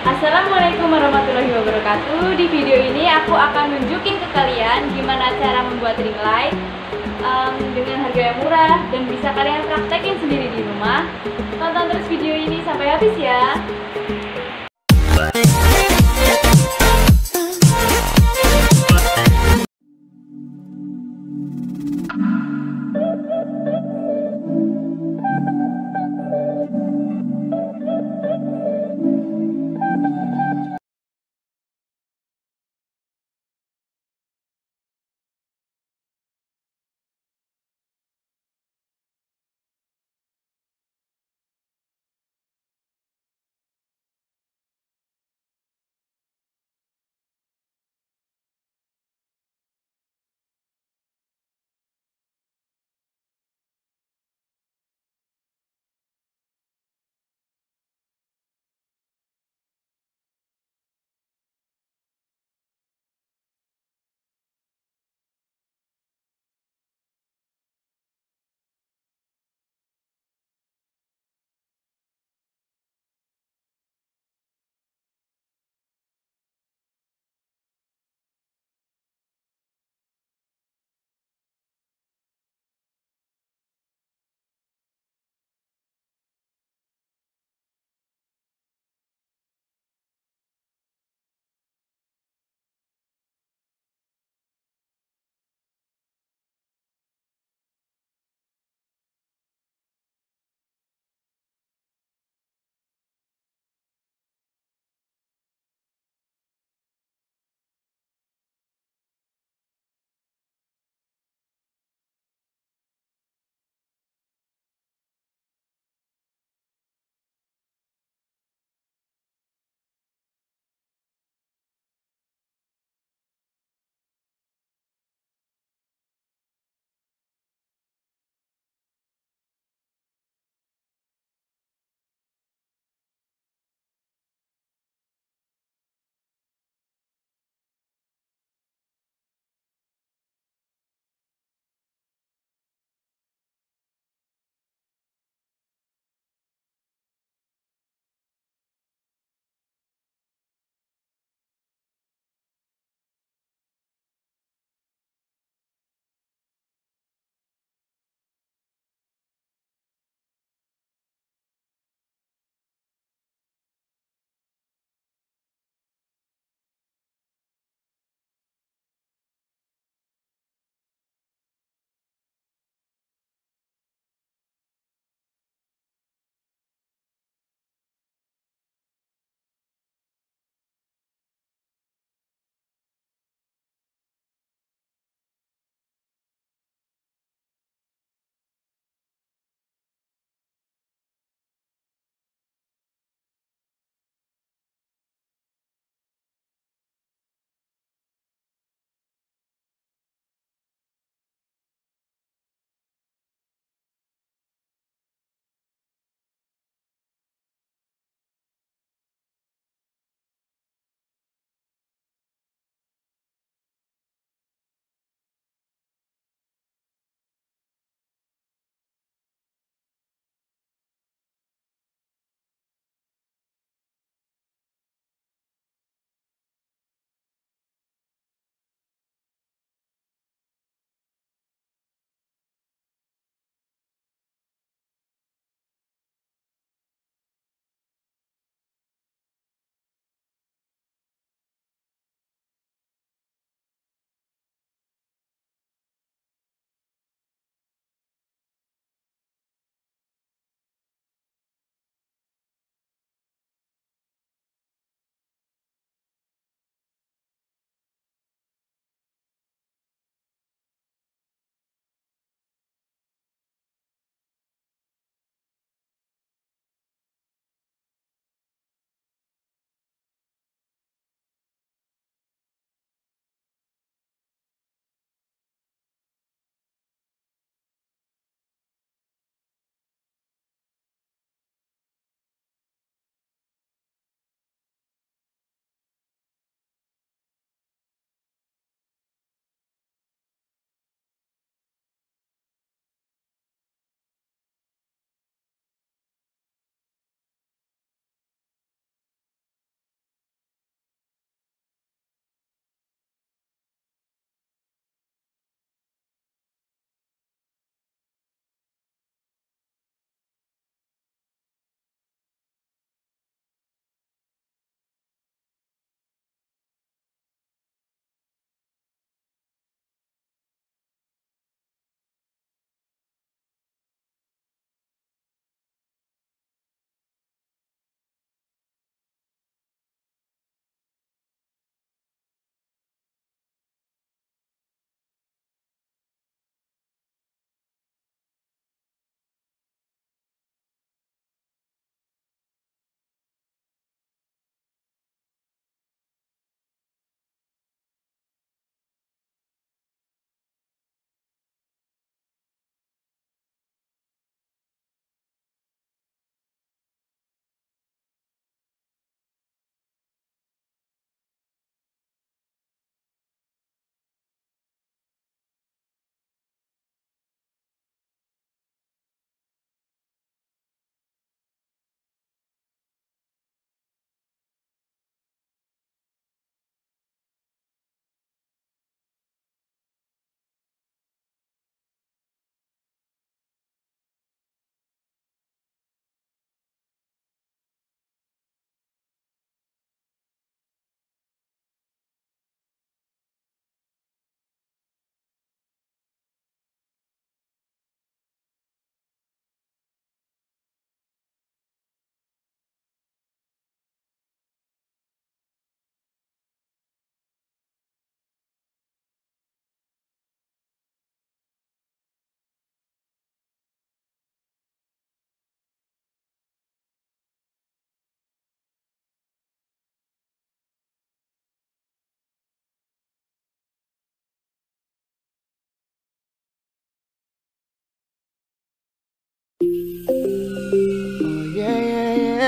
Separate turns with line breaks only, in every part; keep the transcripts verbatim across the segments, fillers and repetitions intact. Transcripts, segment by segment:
Assalamualaikum warahmatullahi wabarakatuh. Di video ini aku akan nunjukin ke kalian gimana cara membuat ring light um, dengan harga yang murah dan bisa kalian praktekin sendiri di rumah. Tonton terus video ini sampai habis ya.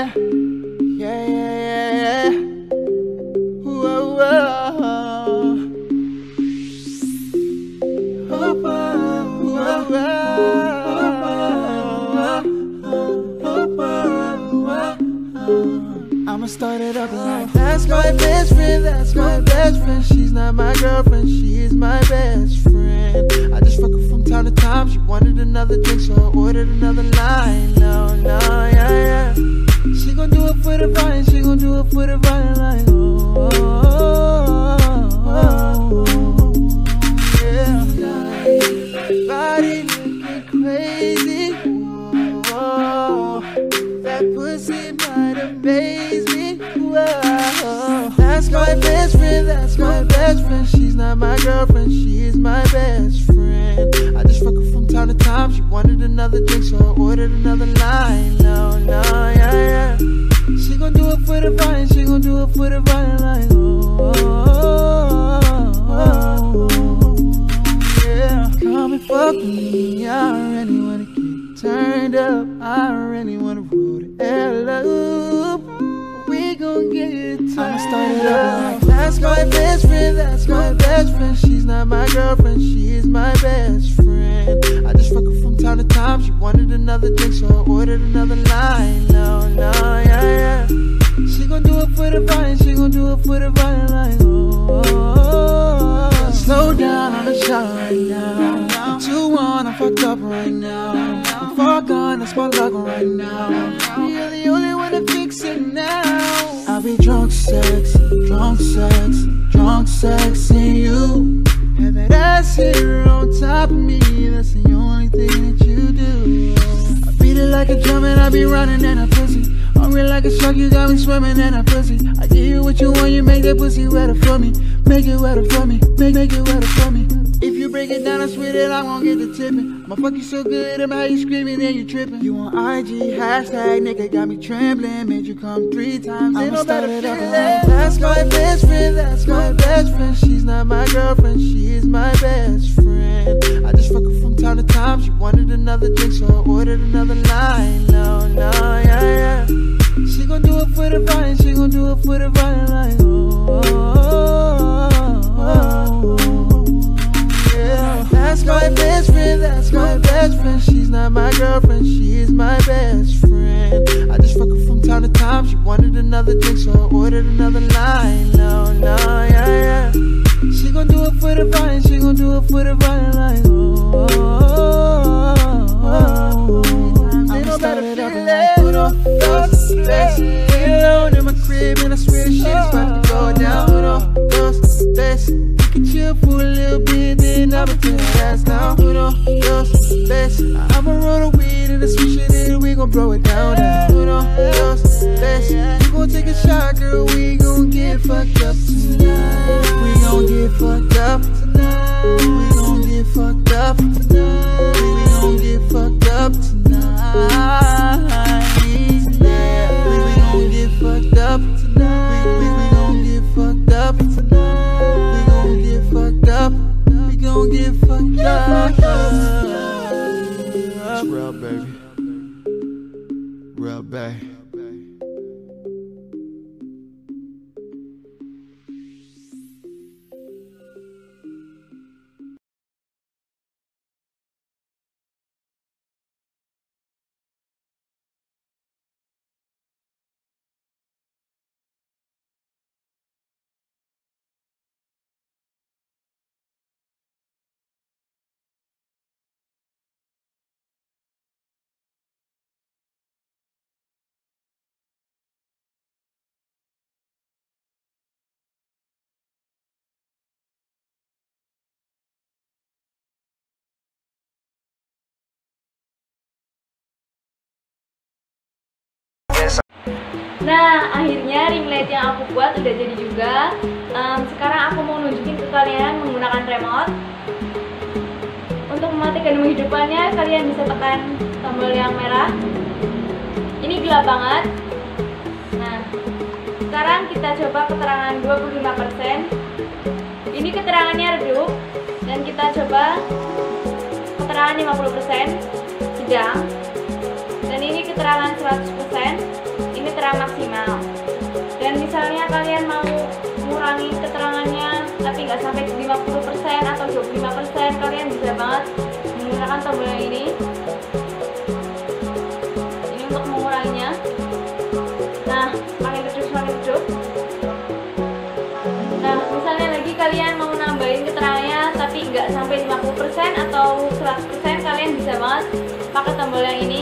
yeah, yeah, yeah, yeah. Whoa, whoa. Whoa, whoa, whoa. I'ma start it up like that's my best friend, that's my best friend. She's not my girlfriend, she is my best friend. I just fuck her from time to time. She wanted another drink, so I ordered another line. No, no, yeah, yeah. She gon' do it for the vine, she gon' do it for the vine. Like, oh, oh, oh, oh, yeah. Body looking crazy. Oh, that pussy might amaze me. Whoa. That's my best friend, that's my best friend. She's not my girlfriend, she is my best friend. I just fuck her from time to time. She wanted another drink, so I ordered another line. No, no, yeah, yeah. She gon' do it for the vine, she gon' do it for the vine. Like, oh, oh, oh, oh, yeah. Come and fuck me, I really wanna get turned up. I really wanna roll the L up. We gon' get it turned I'ma start it up like that's my best friend, that's my best friend. She's not my girlfriend, she is my best friend. I just fuck her from time to time. She wanted another drink, so I ordered another line. No, no, yeah, yeah. She gon' do it for the vine, she gon' do it for the vine. Like, oh, oh, oh. Slow down on the shot right now. two one, I'm fucked up right now. I'm far gone, that's my luck right now. You're the only one to fix it now. I'll be drunk sex, drunk sex, drunk sex in you. Have that ass here on top of me, that's the only thing that you do. I beat it like a drum and I be running in a pussy. Hungry like a shark, you got me swimming in a pussy. I give you what you want, you make that pussy wetter for me. Make it wetter for me, make, make it wetter for me. If you break it down, I swear that I won't get the tipping. I'ma fuck you so good, I'm how you screaming and you tripping. You on I G, hashtag, nigga got me trembling. Made you come three times, ain't no better feeling. That's my best friend, that's my best friend. She's not my girlfriend, she is my best friend. I just fuck her from time to time. She wanted another drink, so I ordered another line. No, no, yeah, yeah. She gon' do it for the vine, she gon' do it for the vine. Like, oh, oh, oh, oh, oh, yeah. That's my best friend, that's my best friend. She's not my girlfriend, she is my best friend. I just fuck her from time to time. She wanted another drink, so I ordered another line. No, no, yeah, yeah. She gon' do it for the vine, she gon' do it for the vine. Like, oh, oh, oh, oh, oh. Ain't no better feeling. Put on those legs, lay alone in my crib, and I swear the shit is about to go down. Put on those legs, we can chill for a little bit, then I'ma turn your ass down. Put on those legs, I'ma roll the weed and the switch it in, we gon' blow it down. Put on those legs, we gon' take a shot, girl, we gon' get fucked up tonight. We gon' get fucked up tonight. We gon' get fucked up tonight. We gon' get fucked up tonight. Yeah, we, we gon' get fucked up tonight. We, we, we gon' get fucked up tonight. We gon' get fucked up. We gon' get fucked up. It's real, baby. Real, baby.
Nah, akhirnya ring light yang aku buat udah jadi juga. um, Sekarang aku mau nunjukin ke kalian menggunakan remote. Untuk mematikan hidupnya, kalian bisa tekan tombol yang merah. Ini gelap banget. Nah, sekarang kita coba keterangan dua puluh lima persen. Ini keterangannya redup. Dan kita coba keterangan lima puluh persen sedang. Dan ini keterangan seratus persen. Ini ini terang maksimal. Dan misalnya kalian mau mengurangi keterangannya tapi nggak sampai lima puluh persen atau dua puluh lima persen, kalian bisa banget menggunakan tombol yang ini. Ini untuk menguranginya. Nah, makin redup semakin redup. Nah, misalnya lagi kalian mau nambahin keterangannya tapi nggak sampai lima puluh persen atau seratus persen, kalian bisa banget pakai tombol yang ini.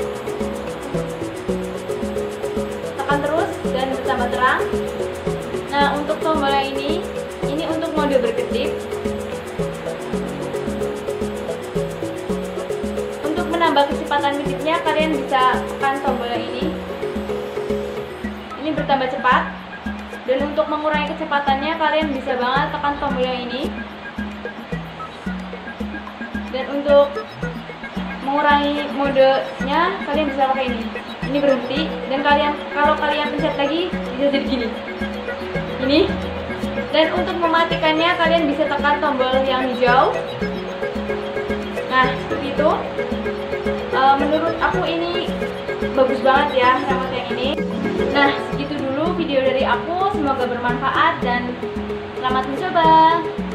Tekan terus dan bertambah terang. Nah, untuk tombol yang ini, ini untuk mode berkedip. Untuk menambah kecepatan kedipnya, kalian bisa tekan tombol yang ini. Ini bertambah cepat. Dan untuk mengurangi kecepatannya, kalian bisa banget tekan tombol yang ini. Dan untuk mengurangi modenya, kalian bisa pakai ini. Ini berhenti. Dan kalian kalau kalian pencet lagi, bisa jadi gini. Ini. Dan untuk mematikannya, kalian bisa tekan tombol yang hijau. Nah, seperti itu. E, menurut aku ini bagus banget ya remote yang ini. Nah, segitu dulu video dari aku. Semoga bermanfaat dan selamat mencoba.